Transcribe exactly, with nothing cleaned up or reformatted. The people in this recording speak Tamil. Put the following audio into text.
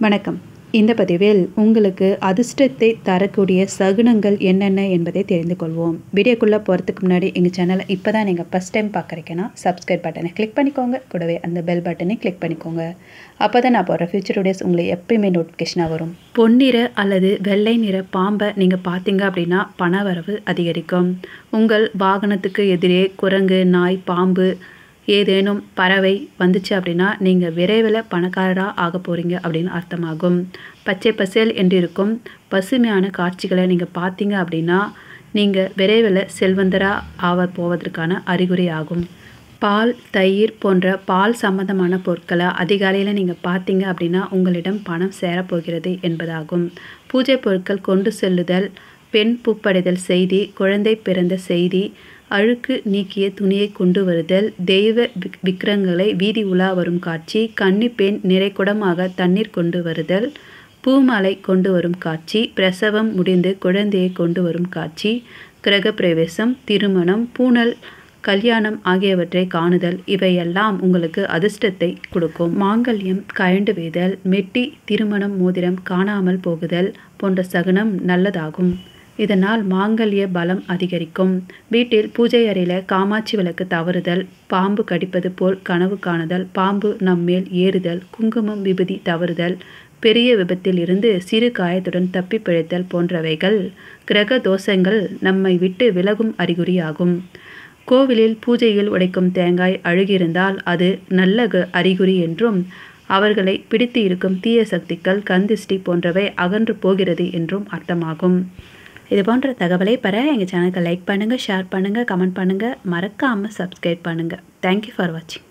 வணக்கம். இந்த பதிவில் உங்களுக்கு அதிர்ஷ்டத்தை தரக்கூடிய சகுனங்கள் என்னென்ன என்பதை தெரிந்து கொள்வோம். வீடியோக்குள்ளே போகிறதுக்கு முன்னாடி எங்கள் சேனலை இப்போ தான் நீங்கள் ஃபஸ்ட் டைம் பார்க்குறீங்கன்னா சப்ஸ்கிரைப் பட்டனை கிளிக் பண்ணிக்கோங்க. கூடவே அந்த பெல் பட்டனை கிளிக் பண்ணிக்கோங்க. அப்போ தான் நான் போடுற ஃபியூச்சர் வீடியோஸ் உங்களுக்கு எப்பயுமே நோட்டிஃபிகேஷனாக வரும். பொன்னிற அல்லது வெள்ளை நிற பாம்பை நீங்கள் பார்த்தீங்க அப்படின்னா பணவரவு அதிகரிக்கும். உங்கள் வாகனத்துக்கு எதிரே குரங்கு, நாய், பாம்பு ஏதேனும் பறவை வந்துச்சு அப்படின்னா நீங்கள் விரைவில் பணக்காரராக ஆக போகிறீங்க அப்படின்னு அர்த்தமாகும். பச்சை பசேல் என்று இருக்கும் பசுமையான காட்சிகளை நீங்கள் பார்த்தீங்க அப்படின்னா நீங்கள் விரைவில் செல்வந்தராக ஆக போவதற்கான அறிகுறி ஆகும். பால், தயிர் போன்ற பால் சம்பந்தமான பொருட்களை அதிகாலையில் நீங்கள் பார்த்தீங்க அப்படின்னா உங்களிடம் பணம் சேரப்போகிறது என்பதாகும். பூஜை பொருட்கள் கொண்டு செல்லுதல், பெண் பூப்படைதல் செய்தி, குழந்தை பிறந்த செய்தி, அழுக்கு நீக்கிய துணியை கொண்டு வருதல், தெய்வ விக்கிரங்களை வீதி உலா வரும் காட்சி, கன்னி பெண் நிறைக்குடமாக தண்ணீர் கொண்டு வருதல், பூமாலை கொண்டு வரும் காட்சி, பிரசவம் முடிந்து குழந்தையை கொண்டு வரும் காட்சி, கிரகப்பிரவேசம், திருமணம், பூணல், கல்யாணம் ஆகியவற்றை காணுதல் இவையெல்லாம் உங்களுக்கு அதிர்ஷ்டத்தை கொடுக்கும். மாங்கல்யம் கழண்டு வீதல், மெட்டி, திருமணம், மோதிரம் காணாமல் போகுதல் போன்ற சகுனம் நல்லதாகும். இதனால் மாங்கல்ய பலம் அதிகரிக்கும். வீட்டில் பூஜை அறையில் காமாட்சி விளக்கு தவறுதல், பாம்பு கடிப்பது போல் கனவு காணுதல், பாம்பு நம்மேல் ஏறுதல், குங்குமம் விபூதி தவறுதல், பெரிய விபத்தில் இருந்து சிறு காயத்துடன் தப்பி பிழைத்தல் போன்றவைகள் கிரக தோஷங்கள் நம்மை விட்டு விலகும் அறிகுறியாகும். கோவிலில் பூஜையில் உடைக்கும் தேங்காய் அழுகியிருந்தால் அது நல்ல அறிகுறி என்றும், அவர்களை பிடித்து இருக்கும் தீய சக்திகள், கந்திஷ்டி போன்றவை அகன்று போகிறது என்றும் அர்த்தமாகும். இது போன்ற தகவலை பெற எங்கள் சேனலுக்கு லைக் பண்ணுங்கள், ஷேர் பண்ணுங்கள், கமெண்ட் பண்ணுங்கள், மறக்காமல் சப்ஸ்கிரைப் பண்ணுங்கள். தேங்க்யூ ஃபார் வாட்சிங்.